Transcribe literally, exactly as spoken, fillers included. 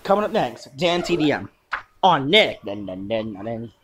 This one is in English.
Coming up next, Dan T D M on Nick. Dun, dun, dun, dun, dun.